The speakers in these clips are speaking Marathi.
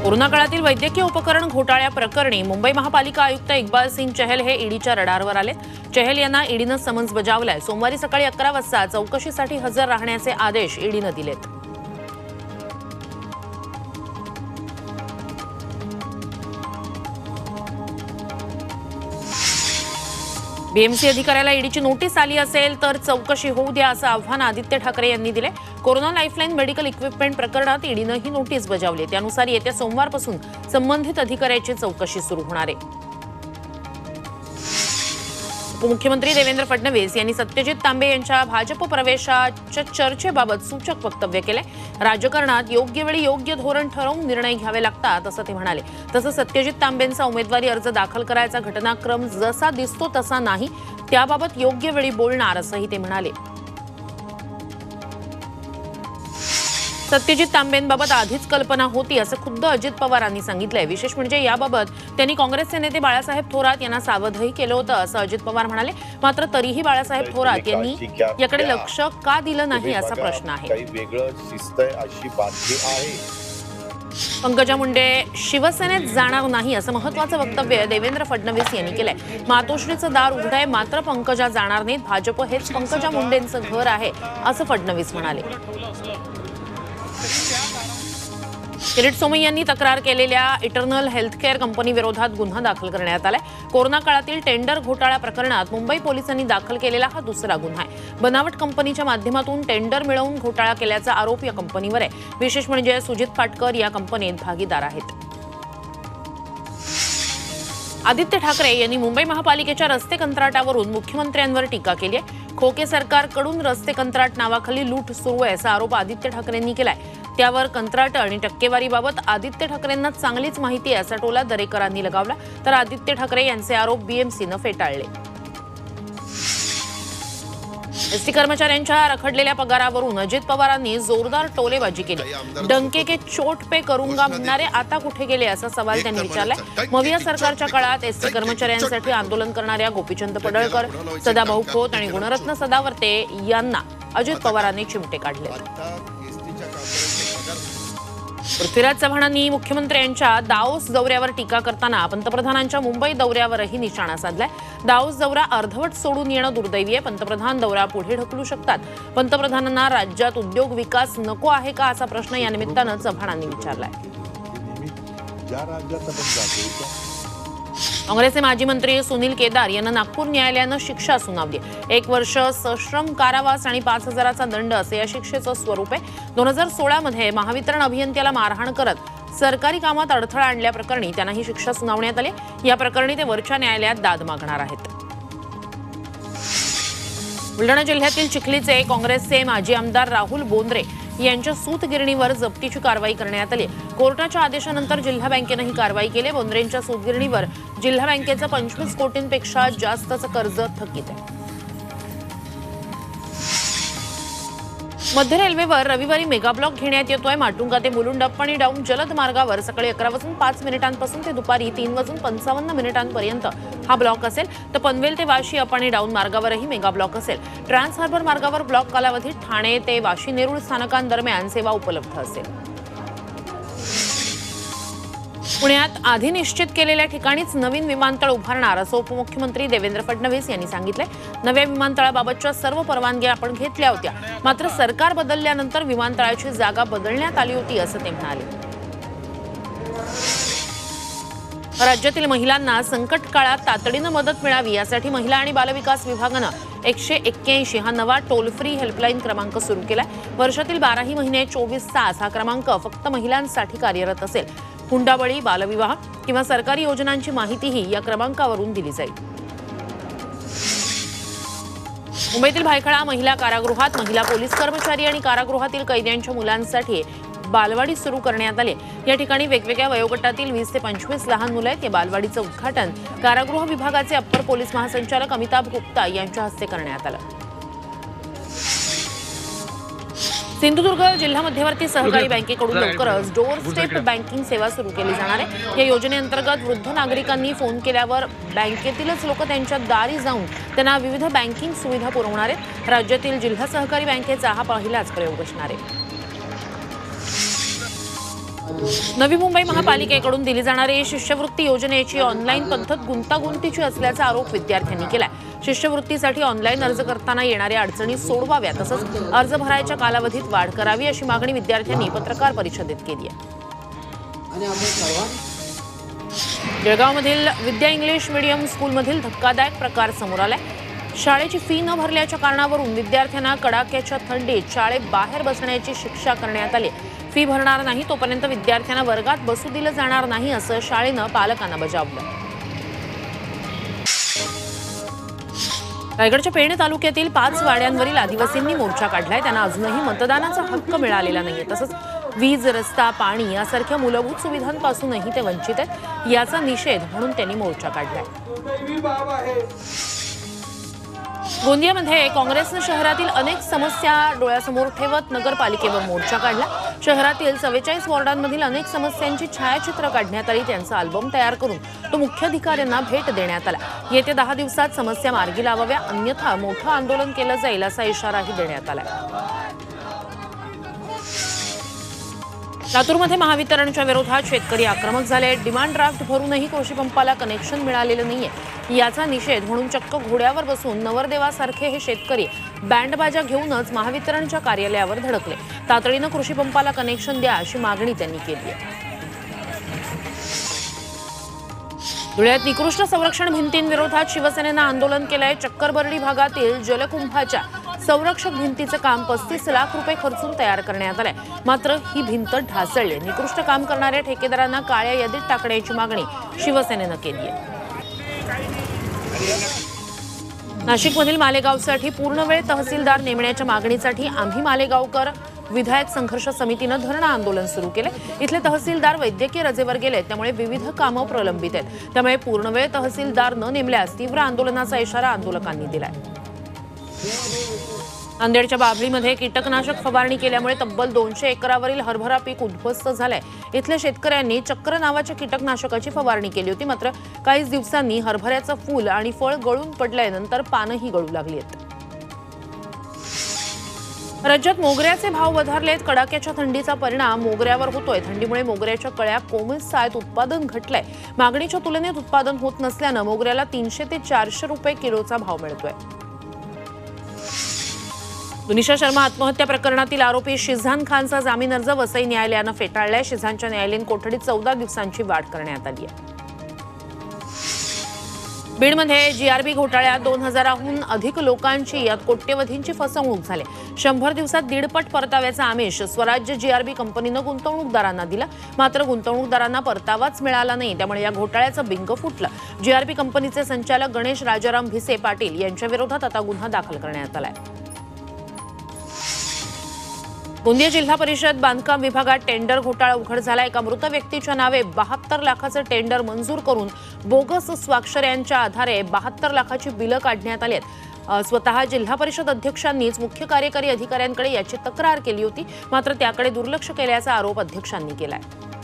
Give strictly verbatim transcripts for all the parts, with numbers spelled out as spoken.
कोरोना काळातील वैद्यकीय उपकरण घोटाळ्या प्रकरणी मुंबई महापालिका आयुक्त इक्बाल सिंग चहल हे ईडीच्या रडारवर आले। चहल यांना ईडीनं समन्स बजावलाय। सोमवारी सकाळी अकरा वाजता चौकशीसाठी हजर राहण्याचे आदेश ईडीनं दिलेत। बीएमसी अधिकाऱ्याला ईडीची नोटीस आली असेल तर चौकशी होऊ द्या असं आव्हान आदित्य ठाकरे यांनी दिले। कोरोना लाईफलाईन मेडिकल इक्विपमेंट प्रकरणात ईडीनं ही नोटीस बजावली। त्यानुसार येत्या सोमवारपासून संबंधित अधिकाऱ्याची चौकशी सुरू होणार आहे। उपमुख्यमंत्री देवेंद्र फडणवीस यांनी सत्यजित तांबे यांच्या भाजप प्रवेशाच्या चर्चेबाबत सूचक वक्तव्य केले। राजकारणात योग्य वेळी योग्य धोरण ठरवून निर्णय घ्यावे लागतात असं ते म्हणाले। तसंच सत्यजित तांबेंचा उमेदवारी अर्ज दाखल करायचा घटनाक्रम जसा दिसतो तसा नाही, त्याबाबत योग्य वेळी बोलणार असंही ते म्हणाले। सत्यजित तांबेंबाबत आधीच कल्पना होती असं खुद्द अजित पवारांनी सांगितलंय। विशेष म्हणजे याबाबत त्यांनी काँग्रेसचे नेते बाळासाहेब थोरात यांना सावधही केलं होतं असं अजित पवार म्हणाले। मात्र तरीही बाळासाहेब थोरात यांनी याकडे लक्ष का दिलं नाही असा प्रश्न आहे। पंकजा मुंडे शिवसेनेत जाणार नाही असं महत्त्वाचं वक्तव्य देवेंद्र फडणवीस यांनी केलंय। मातोश्रीचं दार उघडं आहे, मात्र पंकजा जाणार नाहीत। भाजप हेच पंकजा मुंडेंचं घर आहे असं फडणवीस म्हणाले। किरीट सोमय्या यांनी तक्रार केलेल्या इटर्नल हेल्थकेअर कंपनी विरोधात गुन्हा दाखल करण्यात आलाय। कोरोना काळातील टेंडर घोटाळा प्रकरणात मुंबई पोलिसांनी दाखल केलेला हा दुसरा गुन्हा आहे। बनावट कंपनीच्या माध्यमातून टेंडर मिळवून घोटाळा केल्याचा आरोप या कंपनीवर आहे। विशेष म्हणजे सुजित फाटकर या कंपनीत भागीदार आहेत। आदित्य ठाकरे यांनी मुंबई महापालिकेच्या रस्ते कंत्राटावरून मुख्यमंत्र्यांवर टीका केली आहे। खोके सरकारकडून रस्ते कंत्राट नावाखाली लूट सुरू आहे असा आरोप आदित्य ठाकरेंनी केलाय। त्यावर कंत्राट आणि टक्केवारीबाबत आदित्य ठाकरेंना चांगलीच माहिती आहे असा टोला दरेकरांनी लगावला। तर आदित्य ठाकरे यांचे आरोप बीएमसीनं फेटाळले। एसटी कर्मचाऱ्यांच्या रखडलेल्या पगारावरून अजित पवारांनी जोरदार टोलेबाजी केली। डंके के चोट पे करूंगा म्हणणारे आता कुठे गेले असा सवाल त्यांनी विचारलाय। मविया सरकारच्या काळात एसटी कर्मचाऱ्यांसाठी आंदोलन करणाऱ्या गोपीचंद पडळकर, सदाभाऊ खोत आणि गुणरत्न सदावर्ते यांना अजित पवारांनी चिमटे काढले। पृथ्वीराज चव्हाणांनी मुख्यमंत्र्यांच्या दाओस दौऱ्यावर टीका करताना पंतप्रधानांच्या मुंबई दौऱ्यावरही निशाणा साधलाय। दाओस दौरा अर्धवट सोडून येणं दुर्दैवी आहे। पंतप्रधान दौरा पुढे ढकलू शकतात। पंतप्रधानांना राज्यात उद्योग विकास नको आहे का असा प्रश्न या निमित्तानं चव्हाणांनी विचारलाय। काँग्रेसचे माजी मंत्री सुनील केदार यांना नागपूर न्यायालयानं शिक्षा सुनावली। एक वर्ष सश्रम कारावास आणि पाच हजाराचा दंड असे या शिक्षेचं स्वरूप आहे। दोन हजार सोळा मध्ये महावितरण अभियंत्याला मारहाण करत सरकारी कामात अडथळा आणल्याप्रकरणी त्यांना ही शिक्षा सुनावण्यात आली। या प्रकरणी ते वरच्या न्यायालयात दाद मागणार आहेत। बुलढाणा जिल्ह्यातील चिखलीचे काँग्रेसचे माजी आमदार राहुल बोंद्रे यांच्या सूतगिरणीवर जप्तीची कारवाई करण्यात आली। कोर्टाच्या आदेशानंतर जिल्हा बँकेनं ही कारवाई केली। बोंद्रेंच्या सूतगिरणीवर जिल्हा बँकेचं पंचवीस कोटींपेक्षा जास्तचं कर्ज थकीत आहे। मध्य रेल्वेवर रविवारी मेगा ब्लॉक घेण्यात येतोय। माटुंगा ते मुलुंड अप आणि डाऊन जलद मार्गावर सकाळी अकरा वाजून पाच मिनिटांपासून ते दुपारी तीन वाजून पंचावन्न मिनिटांपर्यंत हा ब्लॉक असेल। तर पनवेल ते वाशी अप आणि डाऊन मार्गावरही मेगा ब्लॉक असेल। ट्रान्स हार्बर मार्गावर ब्लॉक कालावधीत ठाणे ते वाशी नेरूळ स्थानकांदरम्यान सेवा उपलब्ध असेल। पुण्यात आधी निश्चित केलेल्या ठिकाणीच नवीन विमानतळ उभारणार असं उपमुख्यमंत्री देवेंद्र फडणवीस यांनी सांगितलंय। नव्या विमानतळाबाबतच्या सर्व परवानग्या आपण घेतल्या होत्या, मात्र सरकार बदलल्यानंतर विमानतळाची जागा बदलण्यात आली होती असं ते म्हणाले। राज्यातील महिलांना संकट काळात तातडीनं मदत मिळावी यासाठी महिला आणि बालविकास विभागानं एकशे एक्क्याऐंशी हा नवा टोल फ्री हेल्पलाईन क्रमांक सुरू केलाय। वर्षातील बाराही महिने चोवीस तास हा क्रमांक फक्त महिलांसाठी कार्यरत असेल। हुंडाबळी, बालविवाह किंवा सरकारी योजनांची माहितीही या क्रमांकावरून दिली जाईल। मुंबईतील भायखळा महिला कारागृहात महिला पोलीस कर्मचारी आणि कारागृहातील कैद्यांच्या मुलांसाठी बालवाडी सुरू करण्यात आली। या ठिकाणी वेगवेगळ्या वयोगटातील वीस ते पंचवीस लहान मुलं आहेत। या बालवाडीचं उद्घाटन कारागृह विभागाचे अप्पर पोलीस महासंचालक अमिताभ गुप्ता यांच्या हस्ते करण्यात आलं। सिंधुदुर्ग जिल्हा मध्यवर्ती सहकारी बँकेकडून लवकरच डोर स्टेप बँकिंग सेवा सुरू केली जाणार आहे। या योजनेअंतर्गत वृद्ध नागरिकांनी फोन केल्यावर बँकेतीलच लोक त्यांच्या दारी जाऊन त्यांना विविध बँकिंग सुविधा पुरवणार आहेत। राज्यातील जिल्हा सहकारी बँकेचा हा पहिलाच प्रयोग असणार आहे। नवी मुंबई महापालिकेकडून दिली जाणारी शिष्यवृत्ती योजनेची ऑनलाईन पद्धत गुंतागुंतीची असल्याचा आरोप विद्यार्थ्यांनी केलाय। शिष्यवृत्तीसाठी ऑनलाईन अर्ज करताना येणाऱ्या अडचणी सोडवाव्या तसंच अर्ज भरायच्या कालावधीत वाढ करावी अशी मागणी विद्यार्थ्यांनी पत्रकार परिषदेत केली आहे। जळगावमधील विद्या इंग्लिश मीडियम स्कूलमधील धक्कादायक प्रकार समोर आलाय। शाळेची फी न भरल्याच्या कारणावरून विद्यार्थ्यांना कडाक्याच्या थंडीत शाळेत बाहेर बसण्याची शिक्षा करण्यात आली। फी भरणार नाही तोपर्यंत विद्यार्थ्यांना वर्गात बसू दिलं जाणार नाही असं शाळेनं पालकांना बजावलं। रायगडच्या पेण तालुक्यातील पाच वाड्यांवरील आदिवासींनी मोर्चा काढलाय। त्यांना अजूनही मतदानाचा हक्क मिळालेला नाहीये तसंच वीज, रस्ता, पाणी यासारख्या मूलभूत सुविधांपासूनही ते वंचित आहेत। याचा निषेध म्हणून त्यांनी मोर्चा काढलाय। गोंदियामध्ये काँग्रेसनं शहरातील अनेक समस्या डोळ्यासमोर ठेवत नगरपालिकेवर मोर्चा काढला। शहरातील चव्वेचाळीस वॉर्डांमधील अनेक समस्यांची छायाचित्र काढण्यात आली। त्यांचा अल्बम तयार करून तो मुख्याधिकाऱ्यांना भेट देण्यात आला। येत्या दहा दिवसात समस्या मार्गी लावाव्या अन्यथा मोठं आंदोलन केलं जाईल असा इशाराही देण्यात आला। लातूरमध्ये महावितरणच्या विरोधात शेतकरी आक्रमक झाले। डिमांड ड्राफ्ट भरूनही कृषी पंपाला कनेक्शन मिळालेलं नाहीये। याचा निषेध म्हणून चक्क घोड्यावर बसून नवरदेवासारखे हे शेतकरी बँडबाजा घेऊनच महावितरणच्या कार्यालयावर धडकले। तातडीनं कृषी पंपाला कनेक्शन द्या अशी मागणी त्यांनी केली आहे। धुळ्यात निकृष्ट संरक्षण भिंतींविरोधात शिवसेनेनं आंदोलन केलंय। चक्करबर्डी भागातील जलकुंभाच्या संरक्षक भिंतीचं काम पस्तीस लाख रुपये खर्चून तयार करण्यात आलंय। मात्र ही भिंत ढासळली। निकृष्ट काम करणाऱ्या ठेकेदारांना काळ्या यादीत टाकण्याची मागणी शिवसेनेनं केली आहे। नाशिकमधील मालेगावसाठी पूर्णवेळ तहसीलदार नेमण्याच्या मागणीसाठी आम्ही मालेगावकर विधायक संघर्ष समितीनं धरणं आंदोलन सुरू केले। इथले तहसीलदार वैद्यकीय रजेवर गेले त्यामुळे विविध कामं प्रलंबित आहेत। त्यामुळे पूर्णवेळ तहसीलदार न नेमल्यास तीव्र आंदोलनाचा इशारा आंदोलकांनी दिलाय। नांदेडच्या बाभळीमध्ये कीटकनाशक फवारणी केल्यामुळे तब्बल दोनशे एकरावरील हरभरा पीक उद्ध्वस्त झालंय। इथल्या शेतकऱ्यांनी चक्र नावाच्या कीटकनाशकाची फवारणी केली होती। मात्र काहीच दिवसांनी हरभऱ्याचं फूल आणि फळ गळून पडल्यानंतर पानंही गळू लागली आहेत। राज्यात मोगऱ्याचे भाव वधारलेत। कडाक्याच्या थंडीचा परिणाम मोगऱ्यावर होतोय। थंडीमुळे मोगऱ्याच्या कळ्या कोमेजसात उत्पादन घटलंय। मागणीच्या तुलनेत उत्पादन होत नसल्यानं मोगऱ्याला तीनशे ते चारशे रुपये किलोचा भाव मिळतोय। दुनिशा शर्मा आत्महत्या प्रकरणातील आरोपी शिझान खानचा जामीन अर्ज वसई न्यायालयानं फेटाळलाय। शिझानच्या न्यायालयीन कोठडीत चौदा दिवसांची वाढ करण्यात आली आहे। बीडमध्ये जीआरबी घोटाळ्यात दोन हजाराहून अधिक लोकांची यात कोट्यवधींची फसवणूक झाली। शंभर दिवसात दीडपट परताव्याचा आमिष स्वराज्य जीआरबी कंपनीनं गुंतवणूकदारांना दिला। मात्र गुंतवणूकदारांना परतावाच मिळाला नाही। त्यामुळे या घोटाळ्याचं बिंग फुटलं। जीआरबी कंपनीचे संचालक गणेश राजाराम भिसे पाटील यांच्या विरोधात आता गुन्हा दाखल करण्यात आलाय। गोंदिया जिल्हा परिषद बांधकाम विभागात टेंडर घोटाळा उघड झाला। एका मृत व्यक्तीच्या नावे बहात्तर लाखाचं टेंडर मंजूर करून बोगस स्वाक्षऱ्यांच्या आधारे बहात्तर लाखाची बिलं काढण्यात आली आहेत। स्वतः जिल्हा परिषद अध्यक्षांनीच मुख्य कार्यकारी अधिकाऱ्यांकडे याची तक्रार केली होती। मात्र त्याकडे दुर्लक्ष केल्याचा आरोप अध्यक्षांनी केलाय।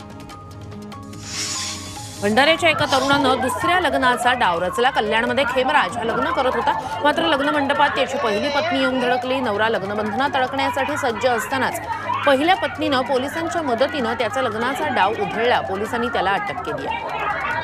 भंडाऱ्याच्या एका तरुणानं दुसऱ्या लग्नाचा डाव रचला। कल्याणमध्ये खेमराज हा लग्न करत होता। मात्र लग्न मंडपात त्याची पहिली पत्नी येऊन धडकली। नवरा लग्नबंधनात अडकण्यासाठी सज्ज असतानाच पहिल्या पत्नीनं पोलिसांच्या मदतीनं त्याचा लग्नाचा डाव उधळला। पोलिसांनी त्याला अटक केली आहे।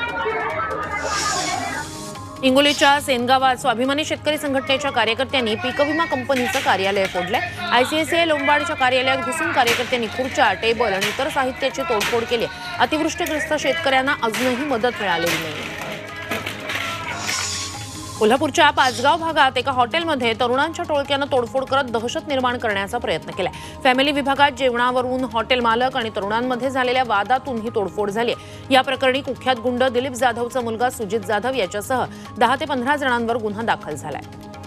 हिंगोलीच्या सेनगावात स्वाभिमानी शेतकरी संघटनेच्या कार्यकर्त्यांनी पीक विमा कंपनीचं कार्यालय फोडलंय। आयसीआयसीआय लोंबार्डच्या कार्यालयात घुसून कार्यकर्त्यांनी खुर्च्या, टेबल आणि इतर साहित्याची तोडफोड केली। अतिवृष्टीग्रस्त शेतकऱ्यांना अजूनही मदत मिळालेली नाही। कोल्हापूरच्या पाचगाव भागात एका हॉटेलमध्ये तरुणांच्या टोळक्यानं तोडफोड करत दहशत निर्माण करण्याचा प्रयत्न केलाय। फॅमिली विभागात जेवणावरून हॉटेल मालक आणि तरुणांमध्ये झालेल्या वादातून ही तोडफोड झाली। या प्रकरणी कुख्यात गुंड दिलीप जाधवचा मुलगा सुजित जाधव याच्यासह दहा ते पंधरा जणांवर गुन्हा दाखल झालाय।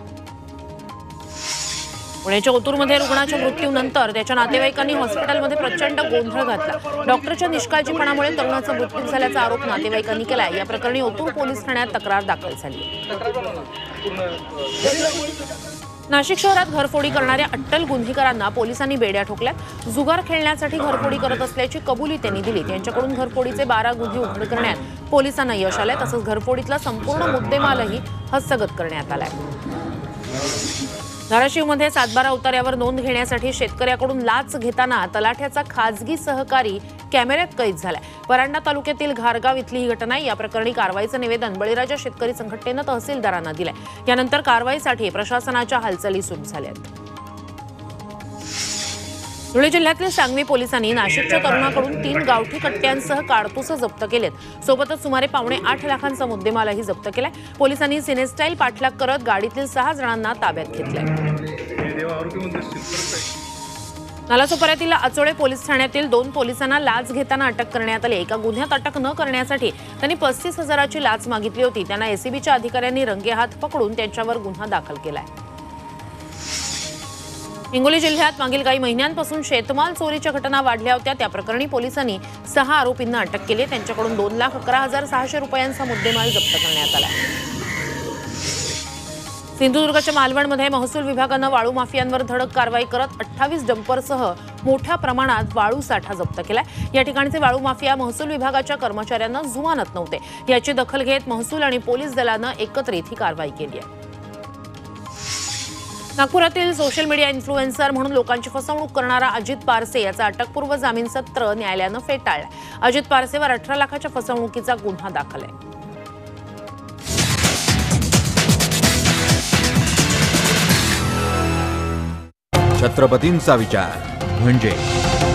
पुण्याच्या ओतूरमध्ये रुग्णाच्या मृत्यूनंतर त्याच्या नातेवाईकांनी हॉस्पिटलमध्ये प्रचंड गोंधळ घातला। डॉक्टरच्या निष्काळजीपणामुळे तरुणाचा मृत्यू झाल्याचा आरोप नातेवाईकांनी केलाय। या प्रकरणी ओतूर पोलीस ठाण्यात तक्रार दाखल झाली। नाशिक शहरात घरफोडी करणाऱ्या अट्टल गुन्हेगारांना पोलिसांनी बेड्या ठोकल्यात। जुगार खेळण्यासाठी घरफोडी करत असल्याची कबुली त्यांनी दिली। त्यांच्याकडून घरफोडीचे बारा गुन्हे उघड करण्यात पोलिसांना यश आलंय। तसंच घरफोडीतला संपूर्ण मुद्देमालही हस्तगत करण्यात आलाय। धाराशिवमध्ये सातबारा उतार्यावर नोंद घेण्यासाठी शेतकऱ्याकडून लाच घेताना तलाठ्याचा खाजगी सहकारी कॅमेऱ्यात कैद झालाय। परांडा तालुक्यातील घारगाव इथली ही घटना। या प्रकरणी कारवाईचं निवेदन बळीराजा शेतकरी संघटनेनं तहसीलदारांना दिलंय। यानंतर कारवाईसाठी प्रशासनाच्या हालचाली सुरू झाल्यात। धुळे जिल्ह्यातील सांगवी पोलिसांनी नाशिकच्या तरुणाकडून तीन गावठी कट्ट्यांसह कारतूस जप्त केलेत। सोबतच सुमारे पावणे आठ लाखांचा मुद्देमालही जप्त केलाय। पोलिसांनी सिनेस्टाईल पाठलाग करत गाडीतील सहा जणांना ताब्यात घेतलंय। नालासोपाऱ्यातील आचोळे पोलीस ठाण्यातील दोन पोलिसांना लाच घेताना अटक करण्यात आली। एका गुन्ह्यात अटक न करण्यासाठी त्यांनी पस्तीस हजाराची लाच मागितली होती। त्यांना एसीबीच्या अधिकाऱ्यांनी रंगेहात पकडून त्यांच्यावर गुन्हा दाखल केलाय। हिंगोली जिल्ह्यात मागील काही महिन्यांपासून शेतमाल चोरीच्या घटना वाढल्या होत्या। त्या प्रकरणी पोलिसांनी सहा आरोपींना अटक केली। त्यांच्याकडून दोन लाख अकरा हजार सहाशे रुपयांचा मुद्देमाल जप्त करण्यात आला। सिंधुदुर्गच्या मालवणमध्ये महसूल विभागानं वाळू माफियांवर धडक कारवाई करत अठ्ठावीस डंपरसह मोठ्या प्रमाणात वाळू साठा जप्त केलाय। या ठिकाणचे वाळू माफिया महसूल विभागाच्या कर्मचाऱ्यांना जुमानत नव्हते। याची दखल घेत महसूल आणि पोलीस दलानं एकत्रित ही कारवाई केली आहे। नागपुरातील सोशल मीडिया इन्फ्लुएन्सर म्हणून लोकांची फसवणूक करणारा अजित पारसे याचा अटकपूर्व जामीन सत्र न्यायालयानं फेटाळलं। अजित पारसेवर अठरा लाखाच्या फसवणुकीचा गुन्हा दाखल आहे। छत्रपतींचा विचार म्हणजे